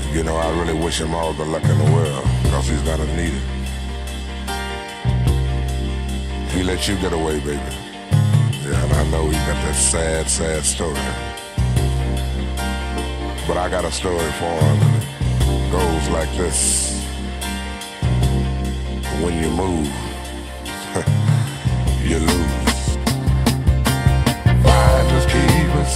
You know, I really wish him all the luck in the world, because he's gonna need it. He let you get away, baby. Yeah, and I know he got that sad, sad story. But I got a story for him, and it goes like this. When you move, you lose. Finders keepers,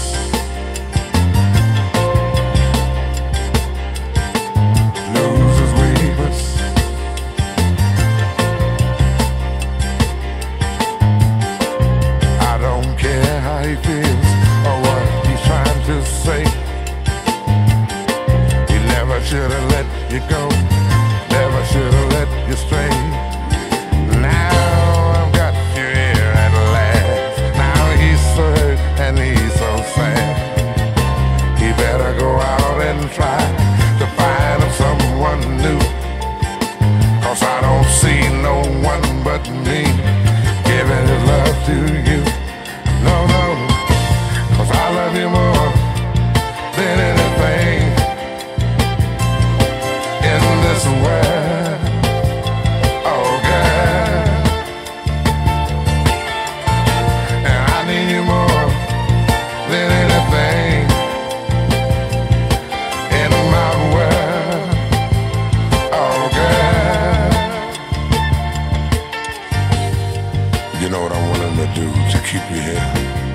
losers weepers. I don't care how he feels or what he's trying to say. He never should have let you go, never should have let you stray. Try to find someone new, 'cause I don't see no one but me giving his love to you. No, no, 'cause I love you more than anything in this world. Oh girl, and I need you more than anything. You know what I'm willing to do to keep you here?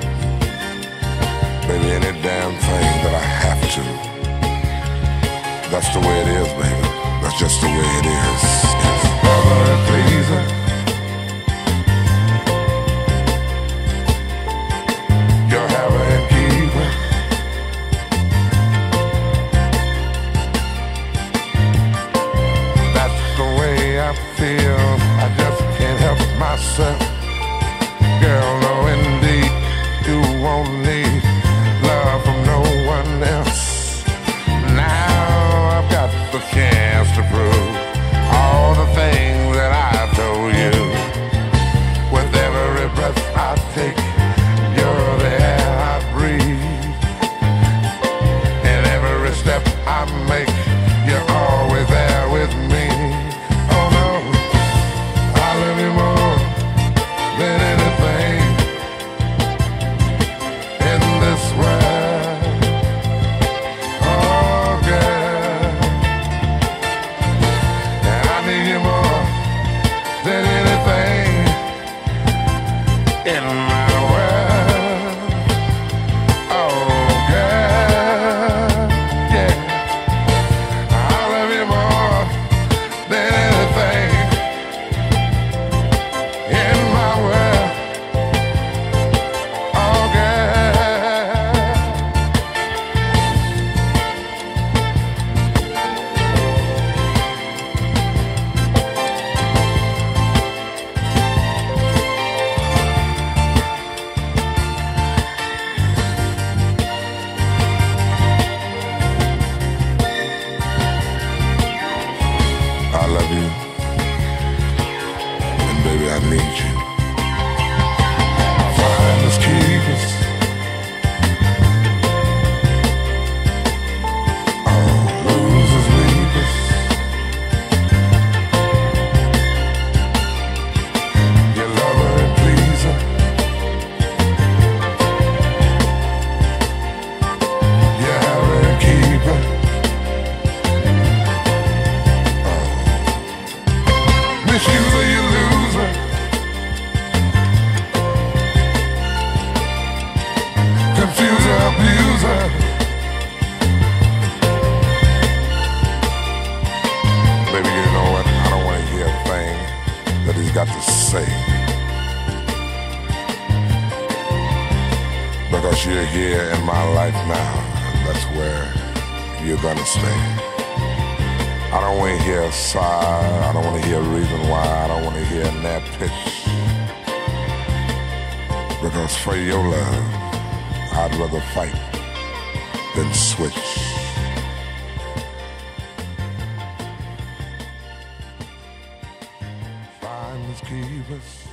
Baby, any damn thing that I have to. That's the way it is, baby. That's just the way it is. Lover and pleaser, your haver and keeper. That's the way I feel. I just can't help myself. Girl, no indeed, you won't need love from no one else. Now I've got the chance to prove all the things that I've told you. With every breath I take, you're the air I breathe. And every step I make, you're always there with me. Oh no, I love you more than anything in this world. Oh girl, and I need you more than anything in my world. Oh girl, yeah, I love you more than anything in my world. Oh girl, I love you, and baby, I need you. Finders keepers, oh, losers weepers. Your lover and pleaser, your haver and keeper. Misuser, you loser, confuser, abuser. Baby, you know what? I don't want to hear a thing that he's got to say, because you're here in my life now, and that's where you're gonna stay. I don't want to hear a sigh, I don't want to hear a reason why, I don't want to hear a nap pitch. Because for your love, I'd rather fight than switch. Finders keepers.